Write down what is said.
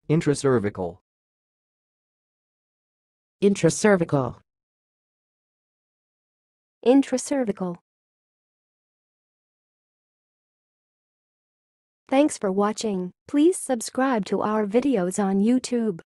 intracervical, intracervical, intracervical. Thanks for watching. Please subscribe to our videos on YouTube.